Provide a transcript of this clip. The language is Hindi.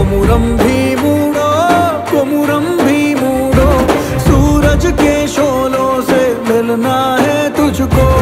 कोमुरम भी मूडो, सूरज के शोलों से मिलना है तुझको।